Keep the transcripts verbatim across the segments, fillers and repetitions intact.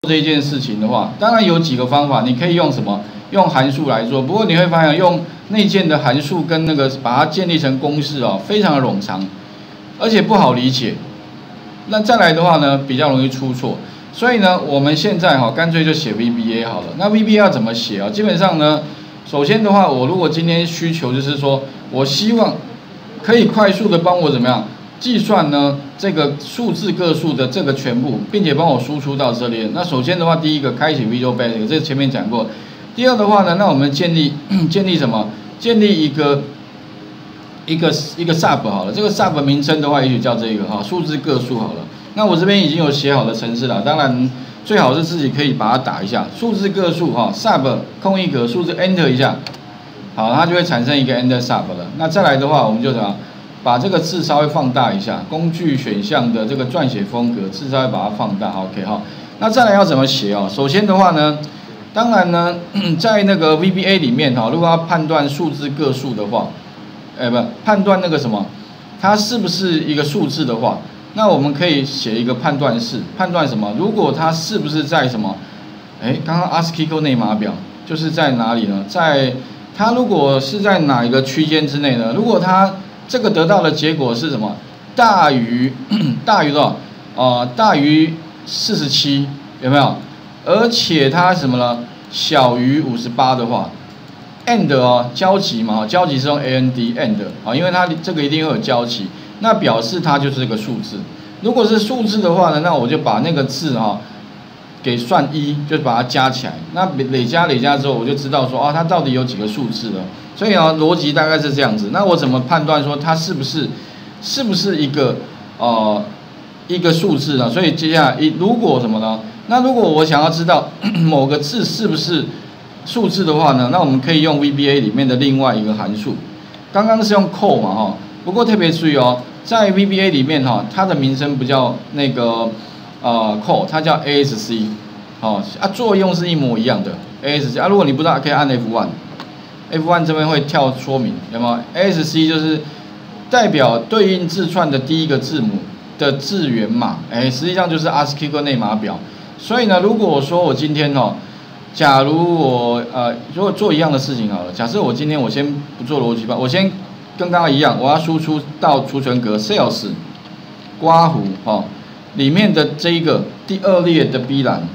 这一件事情的话，当然有几个方法，你可以用什么？用函数来做。不过你会发现，用内建的函数跟那个把它建立成公式哦，非常的冗长，而且不好理解。那再来的话呢，比较容易出错。所以呢，我们现在哈、哦，干脆就写 V B A 好了。那 V B A 要怎么写啊？基本上呢，首先的话，我如果今天需求就是说，我希望可以快速的帮我怎么样？计算呢这个数字个数的这个全部，并且帮我输出到这里。那首先的话，第一个开启 Visual Basic， 这前面讲过。第二的话呢，那我们建立建立什么？建立一个一个一个 sub 好了。这个 sub 名称的话，也许叫这个哈数字个数好了。那我这边已经有写好的程式了，当然最好是自己可以把它打一下数字个数哈 sub 空一格数字 Enter 一下，好，它就会产生一个 Enter sub 了。那再来的话，我们就怎么？把这个字稍微放大一下，工具选项的这个撰写风格，字稍微把它放大 ，OK 哈。那再来要怎么写哦？首先的话呢，当然呢，在那个 V B A 里面哈，如果要判断数字个数的话，哎不，判断那个什么，它是不是一个数字的话，那我们可以写一个判断式，判断什么？如果它是不是在什么？哎，刚刚 ASCII code 内码表就是在哪里呢？在它如果是在哪一个区间之内呢？如果它这个得到的结果是什么？大于大于多少？呃，大于四十七，有没有？而且它什么呢？小于五十八的话 ，and 哦，交集嘛，交集是用 and and 啊，因为它这个一定会有交集，那表示它就是个数字。如果是数字的话呢，那我就把那个字哈、哦、给算一，就把它加起来。那累加累加之后，我就知道说啊，它到底有几个数字了。所以啊，逻辑大概是这样子。那我怎么判断说它是不是是不是一个呃一个数字呢？所以接下来一如果什么呢？那如果我想要知道某个字是不是数字的话呢，那我们可以用 V B A 里面的另外一个函数。刚刚是用 call 嘛哈，不过特别注意哦，在 V B A 里面哈，它的名称不叫那个呃 call， 它叫 A S C， 哦啊作用是一模一样的 A S C 啊。如果你不知道，可以按 F 一。F 一 这边会跳说明，有没有 ？A S C 就是代表对应字串的第一个字母的字元码，哎，实际上就是 ASCII code 内码表。所以呢，如果我说我今天哦，假如我呃，如果做一样的事情好了，假设我今天我先不做逻辑吧，我先跟刚刚一样，我要输出到储存格 sales 刮弧哦里面的这一个第二列的 B 栏。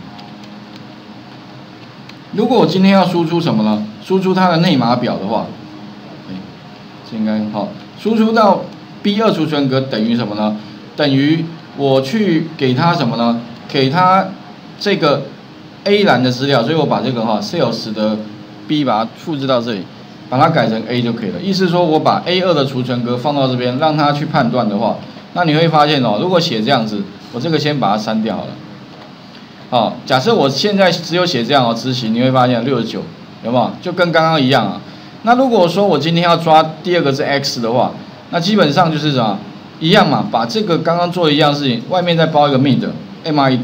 如果我今天要输出什么呢？输出它的内码表的话，哎，这应该好。输出到 B 二 储存格等于什么呢？等于我去给它什么呢？给它这个 A 栏的资料，所以我把这个哈 sales 的 B 把它复制到这里，把它改成 A 就可以了。意思是说我把 A 二 的储存格放到这边，让它去判断的话，那你会发现哦，如果写这样子，我这个先把它删掉好了。好，假设我现在只有写这样哦，执行你会发现六十九，有没有？就跟刚刚一样啊。那如果说我今天要抓第二个是 X 的话，那基本上就是什么一样嘛，把这个刚刚做的一样事情，外面再包一个 mid M I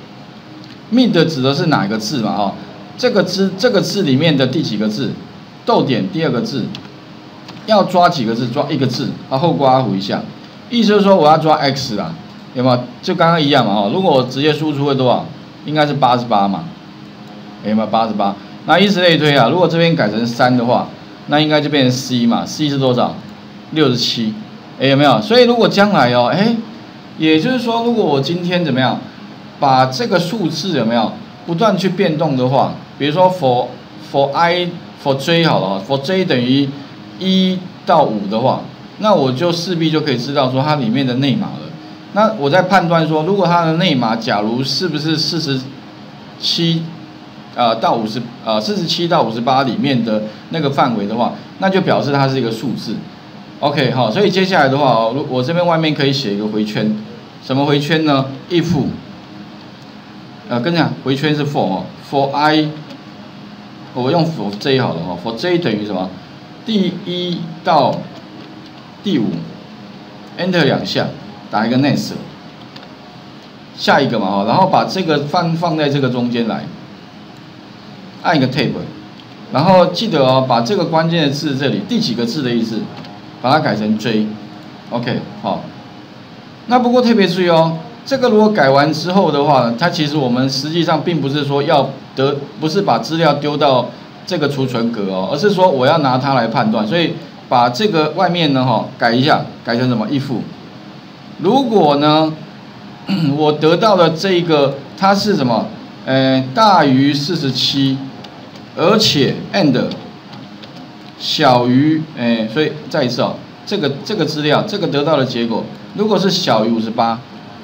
D。mid 指的是哪一个字嘛？哦，这个字这个字里面的第几个字？逗点第二个字，要抓几个字？抓一个字，然后刮弧一下，意思就是说我要抓 X 啊，有没有？就刚刚一样嘛。哦，如果我直接输出会多少？应该是八十八嘛，有没有八十八？那以此类推啊，如果这边改成三的话，那应该就变成 C 嘛 ，C 是多少？六十七，哎，有没有？所以如果将来哦，哎，也就是说，如果我今天怎么样，把这个数字有没有不断去变动的话，比如说 for for i for j 好了 ，for j 等于一到五的话，那我就势必就可以知道说它里面的内码了。那我在判断说，如果它的内码假如是不是四十七，呃到五十，呃四十七到五十八里面的那个范围的话，那就表示它是一个数字。OK 好，所以接下来的话哦，我这边外面可以写一个回圈，什么回圈呢 ？if， 呃跟你讲，回圈是 for 哦 ，for i， 我用 for j 好了哦 ，for j 等于什么？第一到第五 ，enter 两下。打一个 next， 下一个嘛哈，然后把这个放放在这个中间来，按一个 tab， 然后记得哦，把这个关键的字这里第几个字的意思，把它改成 J，OK 好。那不过特别注意哦， 这个如果改完之后的话呢，它其实我们实际上并不是说要得，不是把资料丢到这个储存格哦，而是说我要拿它来判断，所以把这个外面呢哈改一下，改成什么if。如果呢我得到的这个它是什么？呃，大于四十七，而且 and 小于哎，所以再一次哦，这个这个资料这个得到的结果，如果是小于五十八。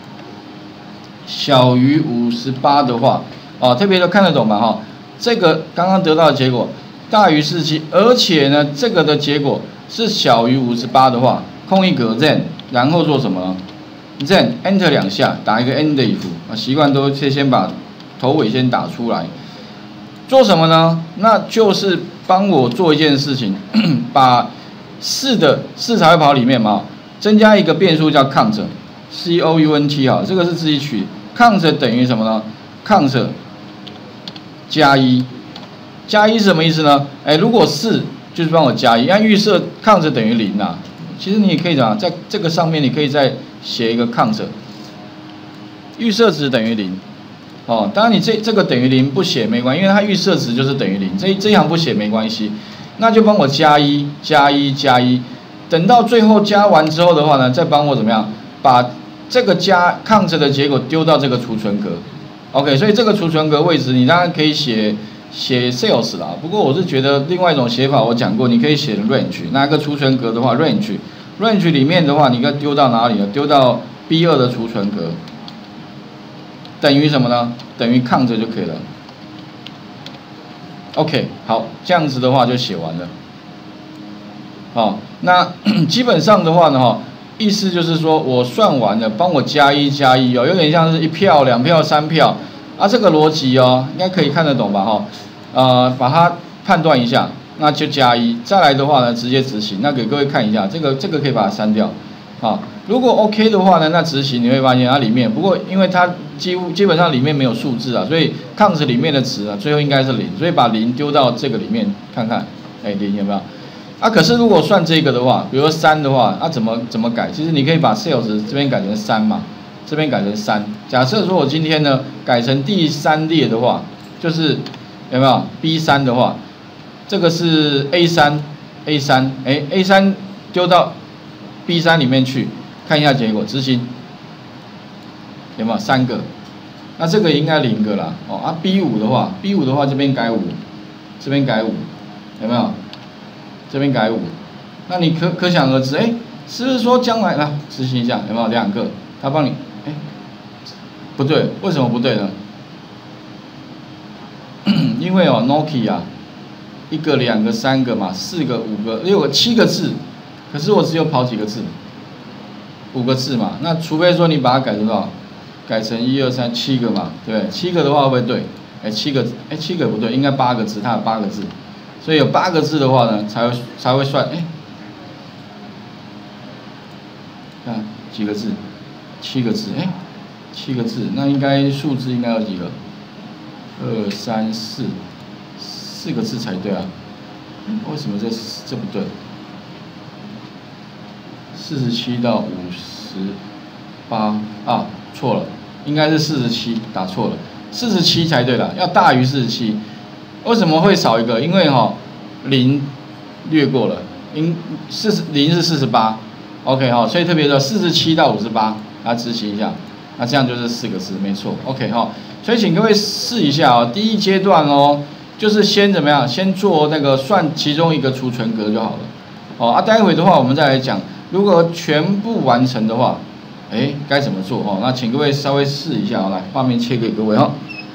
小于五十八的话，哦，特别都看得懂吧？哈，这个刚刚得到的结果大于四十七，而且呢，这个的结果是小于五十八的话，空一格 then， 然后做什么呢 ？then enter 两下，打一个 end if 啊，习惯都先先把头尾先打出来，做什么呢？那就是帮我做一件事情，把四的四才会跑里面嘛，增加一个变数叫 count。C O U N T 哈，这个是自己取 ，count 等于什么呢 ？count 加一，加一是什么意思呢？哎，如果四就是帮我加一，按预设 count 等于零啊。其实你也可以讲，在这个上面你可以再写一个 count， 预设值等于零。哦，当然你这这个等于零不写没关系，因为它预设值就是等于零，这这一行不写没关系，那就帮我加一加一加一，等到最后加完之后的话呢，再帮我怎么样把这个加 count 的结果丢到这个储存格 ，OK， 所以这个储存格位置你当然可以写写 sales 啦，不过我是觉得另外一种写法我讲过，你可以写 range， 那个储存格的话 range range 里面的话，你应该丢到哪里呢？丢到 B 二 的储存格，等于什么呢？等于 count 就可以了。OK， 好，这样子的话就写完了。好，那基本上的话呢，哈。意思就是说我算完了，帮我加一加一哦，有点像是一票、两票、三票啊，这个逻辑哦，应该可以看得懂吧？哈，呃，把它判断一下，那就加一。再来的话呢，直接执行。那给各位看一下，这个这个可以把它删掉。好，如果 OK 的话呢，那执行你会发现它里面，不过因为它几乎基本上里面没有数字啊，所以 count 里面的值啊，最后应该是零，所以把零丢到这个里面看看，哎，零有没有？啊，可是如果算这个的话，比如说三的话，啊怎么怎么改？其实你可以把 sales 这边改成三嘛，这边改成三。假设说我今天呢改成第三列的话，就是有没有 B 三的话，这个是 A 三 A 三，哎 A 三丢到 B 三里面去，看一下结果，执行有没有三个？那这个应该零个啦。哦啊 B 五的话 ，B 五的话这边改五，这边改五，有没有？这边改五，那你可可想而知，哎，是不是说将来呢执行一下有没有两个？他帮你，哎，不对，为什么不对呢？因为哦 ，Nokia 啊，一个、两个、三个嘛，四个、五个、六个、七个字，可是我只有跑几个字，五个字嘛。那除非说你把它改成多少？改成一二三七个嘛，对不对？七个的话会不会对？哎，七个，哎，七个不对，应该八个字，它有八个字。所以有八个字的话呢，才会才会算。哎，看几个字？七个字。哎，七个字，那应该数字应该有几个？二三四，四个字才对啊。为什么这这不对？四十七到五十八啊，错了，应该是四十七，打错了，四十七才对了，要大于四十七。为什么会少一个？因为哈、哦、零略过了，因四十零是四十八 ，OK 哈、哦，所以特别的四十七到五十八，来执行一下，那这样就是四个字，没错 ，OK 哈、哦，所以请各位试一下哦，第一阶段哦，就是先怎么样，先做那个算其中一个储存格就好了，哦啊，待会的话我们再来讲，如果全部完成的话，哎，该怎么做哦？那请各位稍微试一下哦，来画面切给各位哈、哦。